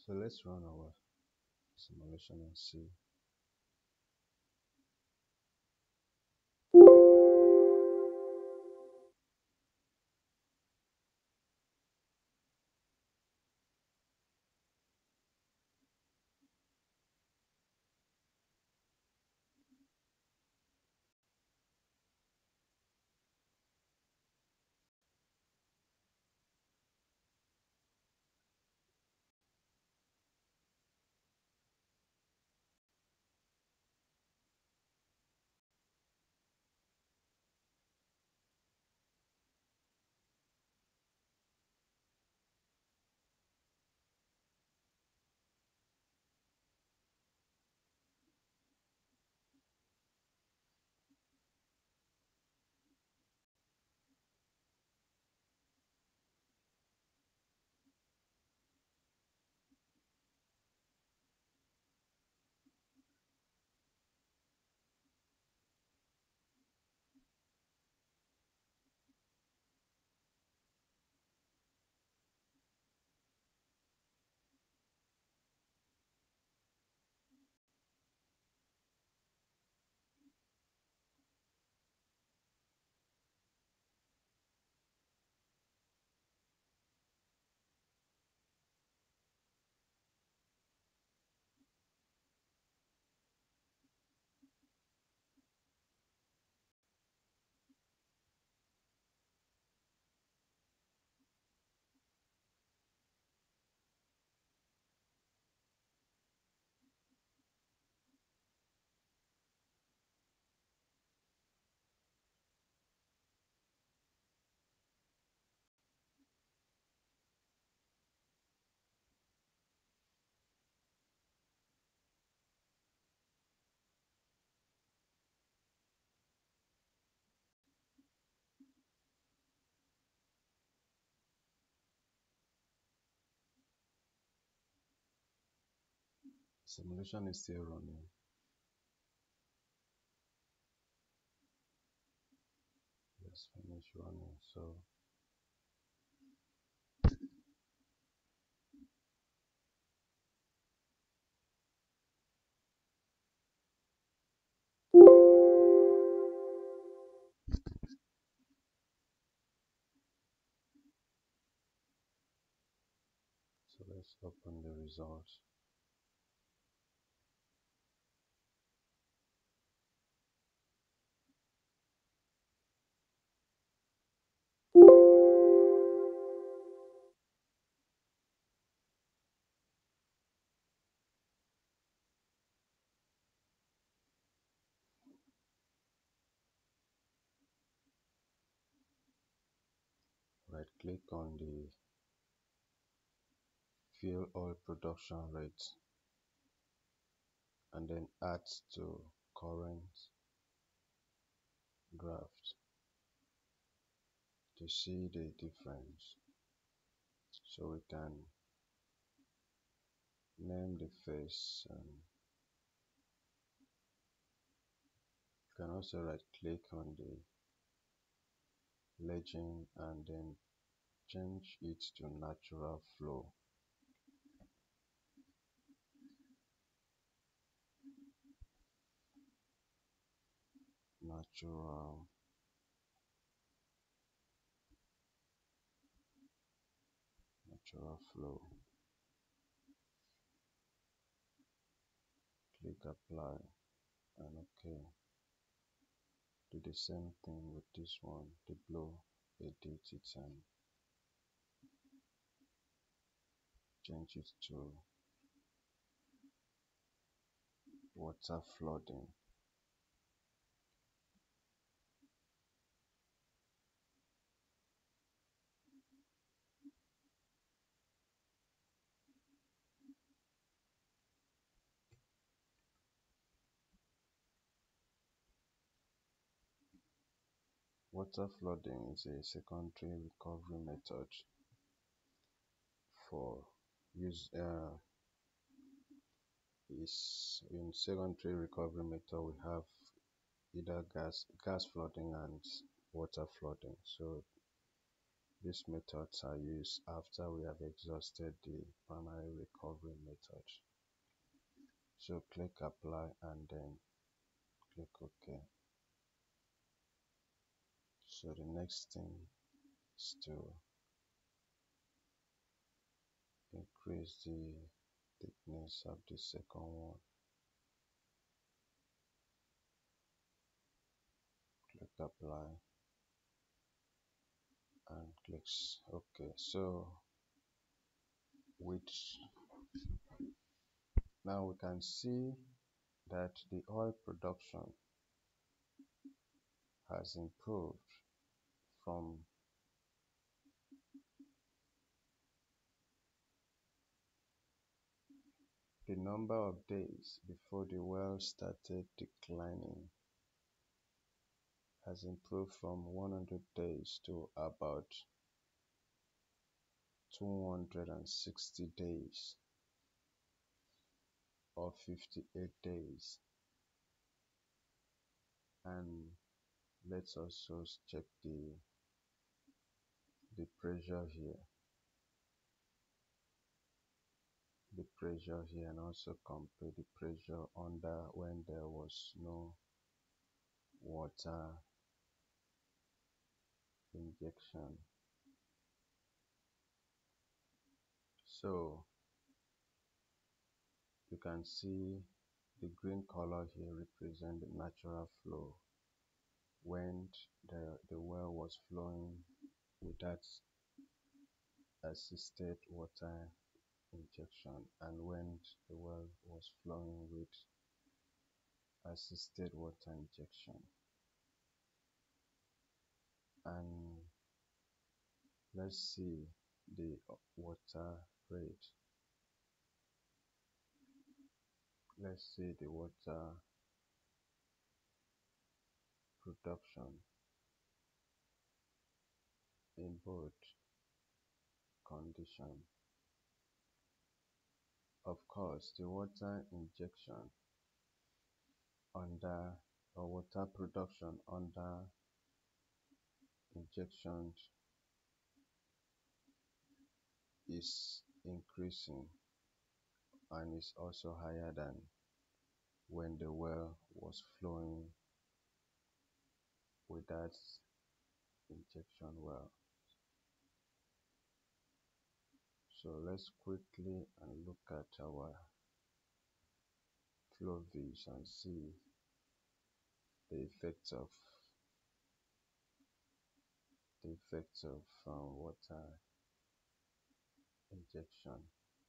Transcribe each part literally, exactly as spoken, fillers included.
So let's run our simulation and see. Simulation is still running. Let's finish running. So so let's open the results. Right click on the fuel oil production rate and then add to current graph to see the difference. So we can name the face, and you can also right click on the legend and then change it to natural flow. Natural natural flow. Click apply and OK. Do the same thing with this one, the blue, edit it and change it to water flooding. Water flooding is a secondary recovery method for use uh, is in secondary recovery method we have either gas gas flooding and water flooding. So these methods are used after we have exhausted the primary recovery. recovery method. So click apply and then click OK. So the next thing is to increase the thickness of the second one. Click apply and clicks OK. So with now we can see that the oil production has improved from the number of days before the well started declining has improved from one hundred days to about two hundred sixty days or fifty-eight days. And let's also check the the pressure here the pressure here and also compare the pressure under when there was no water injection. So you can see the green color here represent the natural flow when the, the well was flowing without assisted water injection, and when the well was flowing with assisted water injection. And let's see the water rate. Let's see the water production in both conditions. Of course, the water injection under or water production under injection is increasing and is also higher than when the well was flowing without injection well. So let's quickly and look at our flow views and see the effects of the effects of um, water injection.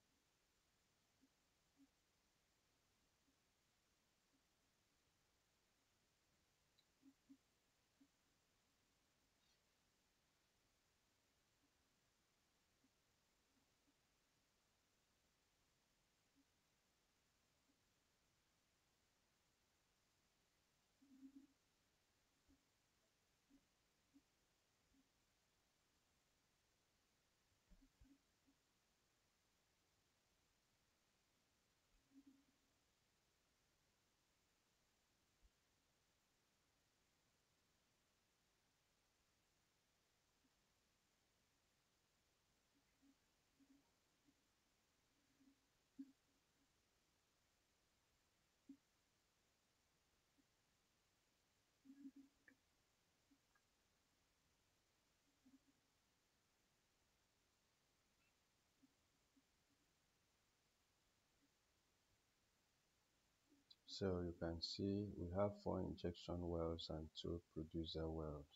So you can see we have four injection wells and two producer wells.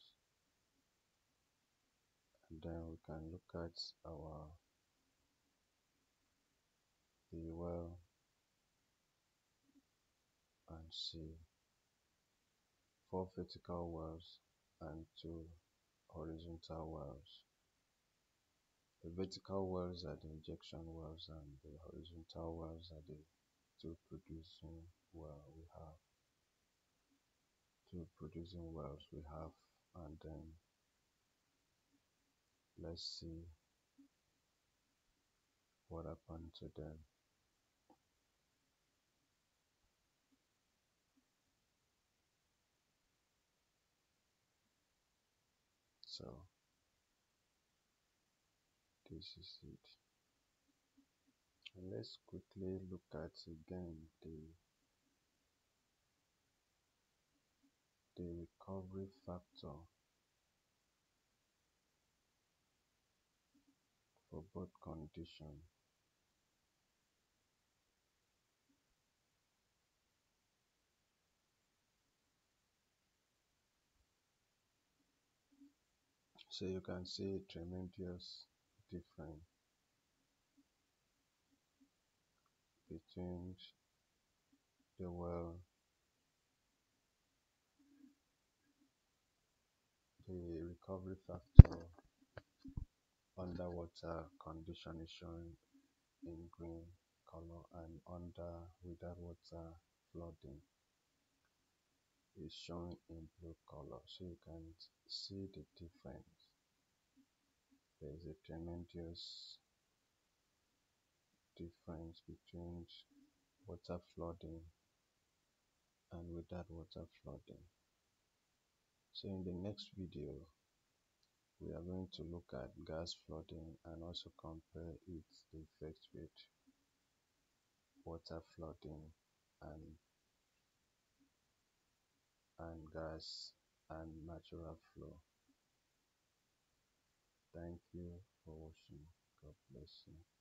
And then we can look at our the well and see four vertical wells and two horizontal wells. The vertical wells are the injection wells and the horizontal wells are the two producing well we have. Two producing wells we have, and then let's see what happened to them. So this is it. And let's quickly look at again the the recovery factor for both conditions. So you can see a tremendous difference between the well, the recovery factor underwater condition is showing in green color, and under without water flooding is shown in blue color. So you can see the difference. There is a tremendous difference between water flooding and without water flooding. So in the next video, we are going to look at gas flooding and also compare its effects with water flooding and and gas and natural flow. Thank you for watching. God bless you.